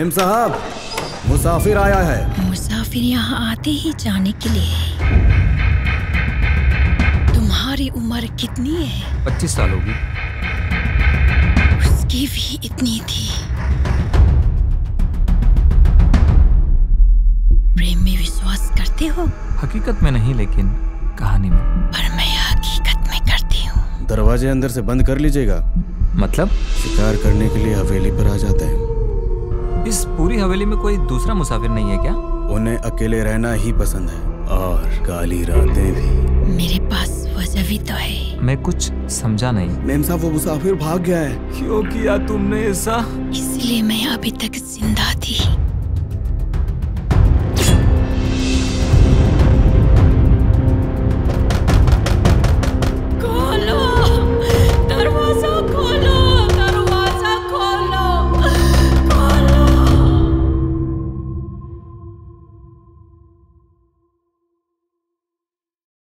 Ma'am साहब, मुसाफिर आया है। मुसाफिर यहाँ आते ही जाने के लिए। तुम्हारी उम्र कितनी है? 25 साल होगी। उसकी भी इतनी थी। प्रेम में विश्वास करते हो? हकीकत में नहीं, लेकिन कहानी में। पर मैं हकीकत में करती हूँ। दरवाजे अंदर से बंद कर लीजिएगा। मतलब? शिकार करने के लिए हवेली पर आ जाते हैं। इस पूरी हवेली में कोई दूसरा मुसाफिर नहीं है क्या? उन्हें अकेले रहना ही पसंद है, और काली रातें भी। मेरे पास वजह भी तो है। मैं कुछ समझा नहीं। मेम साहब, वो मुसाफिर भाग गया है। क्यों किया तुमने ऐसा? इसलिए मैं अभी तक जिंदा थी।